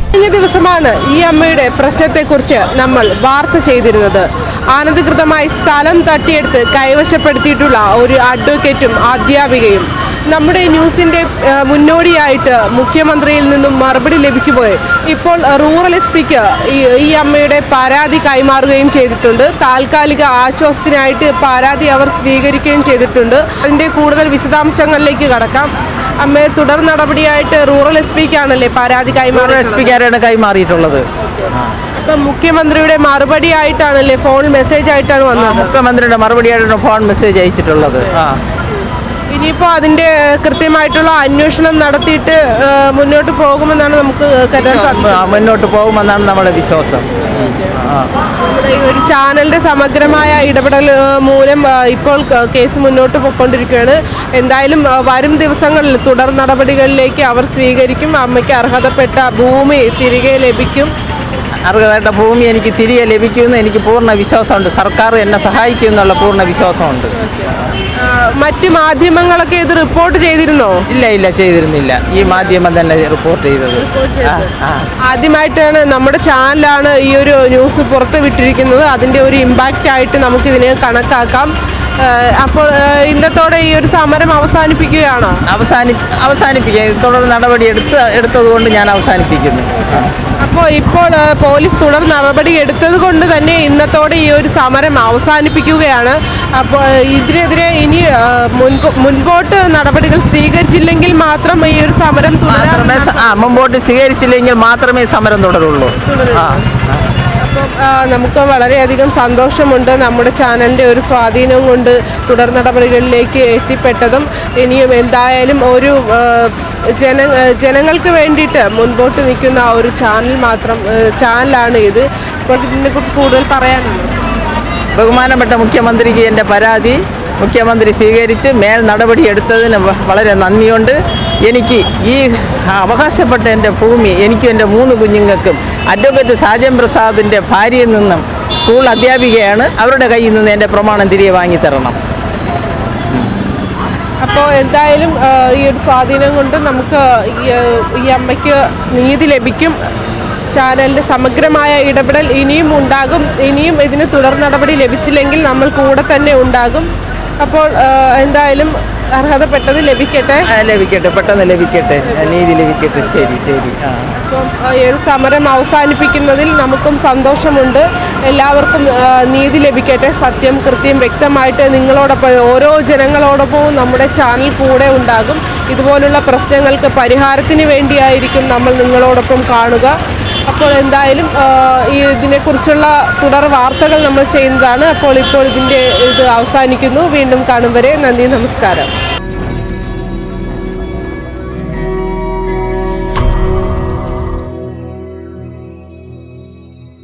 കഴിഞ്ഞ ദിവസമാണ് ഈ അമ്മയുടെ പ്രശ്നത്തെക്കുറിച്ച് നമ്മൾ വാർത്ത ചെയ്തിരുന്നത്. അനധികൃതമായി സ്ഥലം തട്ടിയെടുത്ത് കൈവശപ്പെടുത്തിയിട്ടുള്ള ഒരു അഡ്വക്കേറ്റും അധ്യാപികയും. നമ്മുടെ ന്യൂസിൻ്റെ മുന്നോടിയായിട്ട് മുഖ്യമന്ത്രിയിൽ നിന്നും മറുപടി ലഭിക്കുമ്പോൾ ഇപ്പോൾ റൂറൽ എസ്.പിക്ക് ഈ അമ്മയുടെ പരാതി കൈമാറുകയും ചെയ്തിട്ടുണ്ട്. താൽക്കാലിക ആശ്വാസത്തിനായിട്ട് പരാതി അവർ സ്വീകരിക്കുകയും ചെയ്തിട്ടുണ്ട്. അതിൻ്റെ കൂടുതൽ വിശദാംശങ്ങളിലേക്ക് കടക്കാം. അമ്മയെ തുടർ നടപടിയായിട്ട് റൂറൽ എസ്.പിക്കാണല്ലേ പരാതി കൈമാറിയിട്ടുള്ളത്. അപ്പം മുഖ്യമന്ത്രിയുടെ മറുപടി ആയിട്ടാണല്ലേ ഫോൺ മെസ്സേജ് ആയിട്ടാണ് വന്നത്? മുഖ്യമന്ത്രിയുടെ മറുപടിയായിട്ടാണ് ഫോൺ മെസ്സേജ് അയച്ചിട്ടുള്ളത്. ഇനിയിപ്പോൾ അതിൻ്റെ കൃത്യമായിട്ടുള്ള അന്വേഷണം നടത്തിയിട്ട് മുന്നോട്ട് പോകുമെന്നാണ് നമുക്ക് കരുതാൻ സാധിക്കുന്നത്. മുന്നോട്ട് പോകുമെന്നാണ് നമ്മുടെ വിശ്വാസം. നമ്മുടെ ഈ ഒരു ചാനലിൻ്റെ സമഗ്രമായ ഇടപെടൽ മൂലം ഇപ്പോൾ കേസ് മുന്നോട്ട് പോയിക്കൊണ്ടിരിക്കുകയാണ്. എന്തായാലും വരും ദിവസങ്ങളിൽ തുടർ നടപടികളിലേക്ക് അവർ സ്വീകരിക്കും. അമ്മയ്ക്ക് അർഹതപ്പെട്ട ഭൂമി തിരികെ ലഭിക്കും. അർഹതപ്പെട്ട ഭൂമി എനിക്ക് തിരികെ ലഭിക്കുമെന്ന് എനിക്ക് പൂർണ്ണ വിശ്വാസമുണ്ട്. സർക്കാർ എന്നെ സഹായിക്കുമെന്നുള്ള പൂർണ്ണ വിശ്വാസമുണ്ട്. മറ്റ് മാധ്യമങ്ങളൊക്കെ ഇത് റിപ്പോർട്ട് ചെയ്തിരുന്നോ? ഇല്ല ചെയ്തിരുന്നില്ല. ഈ മാധ്യമം തന്നെ റിപ്പോർട്ട് ചെയ്തത്. ആദ്യമായിട്ടാണ് നമ്മുടെ ചാനലാണ് ഈ ഒരു ന്യൂസ് പുറത്ത് വിട്ടിരിക്കുന്നത്. അതിൻ്റെ ഒരു ഇമ്പാക്റ്റ് ആയിട്ട് നമുക്കിതിനെ കണക്കാക്കാം. അപ്പോൾ ഇന്നത്തോടെ ഈ ഒരു സമരം അവസാനിപ്പിക്കുകയാണോ? അവസാനിപ്പിക്കുക. തുടർ നടപടി എടുത്തതുകൊണ്ട് ഞാൻ അവസാനിപ്പിക്കുന്നു. അപ്പോൾ ഇപ്പോൾ പോലീസ് തുടർ നടപടി എടുത്തത് കൊണ്ട് തന്നെ ഇന്നത്തോടെ ഈ ഒരു സമരം അവസാനിപ്പിക്കുകയാണ്. അപ്പോൾ ഇതിനെതിരെ ഇനി മുൻപോട്ട് നടപടികൾ സ്വീകരിച്ചില്ലെങ്കിൽ മാത്രം ഈ ഒരു സമരം മുമ്പോട്ട് സ്വീകരിച്ചില്ലെങ്കിൽ മാത്രമേ സമരം തുടരുള്ളൂ. അപ്പം നമുക്ക് വളരെയധികം സന്തോഷമുണ്ട്. നമ്മുടെ ചാനലിൻ്റെ ഒരു സ്വാധീനം കൊണ്ട് തുടർ നടപടികളിലേക്ക് എത്തിപ്പെട്ടതും ഇനിയും എന്തായാലും ഒരു ജനങ്ങൾക്ക് വേണ്ടിയിട്ട് മുൻപോട്ട് നിൽക്കുന്ന ഒരു ചാനലാണ് ഇത്. അപ്പോൾ ഇതിനെക്കുറിച്ച് കൂടുതൽ പറയാനുണ്ട്. ബഹുമാനപ്പെട്ട മുഖ്യമന്ത്രിക്ക് എൻ്റെ പരാതി മുഖ്യമന്ത്രി സ്വീകരിച്ച് മേൽ നടപടി എടുത്തതിന് വളരെ നന്ദിയുണ്ട്. എനിക്ക് ഈ അവകാശപ്പെട്ട എൻ്റെ ഭൂമി എനിക്കും എൻ്റെ 3 കുഞ്ഞുങ്ങൾക്കും അഡ്വക്കേറ്റ് സാജൻ പ്രസാദിൻ്റെ ഭാര്യയിൽ നിന്നും സ്കൂൾ അധ്യാപികയാണ്, അവരുടെ കയ്യിൽ നിന്ന് എൻ്റെ പ്രമാണം തിരികെ വാങ്ങിത്തരണം. അപ്പോൾ എന്തായാലും ഈ ഒരു സ്വാധീനം കൊണ്ട് നമുക്ക് ഈ അമ്മയ്ക്ക് നീതി ലഭിക്കും. ചാനലിൻ്റെ സമഗ്രമായ ഇടപെടൽ ഇനിയും ഉണ്ടാകും. ഇനിയും ഇതിന് തുടർ നടപടി ലഭിച്ചില്ലെങ്കിൽ നമ്മൾ കൂടെ തന്നെ ഉണ്ടാകും. അപ്പോൾ എന്തായാലും അർഹതപ്പെട്ടത് ലഭിക്കട്ടെ, പെട്ടെന്ന് ലഭിക്കട്ടെ, നീതി ലഭിക്കട്ടെ. ശരി. അപ്പം ഈ ഒരു സമരം അവസാനിപ്പിക്കുന്നതിൽ നമുക്കും സന്തോഷമുണ്ട്. എല്ലാവർക്കും നീതി ലഭിക്കട്ടെ. സത്യം കൃത്യം വ്യക്തമായിട്ട് നിങ്ങളോടൊപ്പം ഓരോ ജനങ്ങളോടൊപ്പവും നമ്മുടെ ചാനൽ കൂടെ ഉണ്ടാകും. ഇതുപോലുള്ള പ്രശ്നങ്ങൾക്ക് പരിഹാരത്തിന് വേണ്ടിയായിരിക്കും നമ്മൾ നിങ്ങളോടൊപ്പം കാണുക. അപ്പോൾ എന്തായാലും ഇതിനെക്കുറിച്ചുള്ള തുടർ വാർത്തകൾ നമ്മൾ ചെയ്യുന്നതാണ്. അപ്പോൾ ഇതിൻ്റെ ഇത് അവസാനിക്കുന്നു. വീണ്ടും കാണും വരെ നന്ദി, നമസ്കാരം.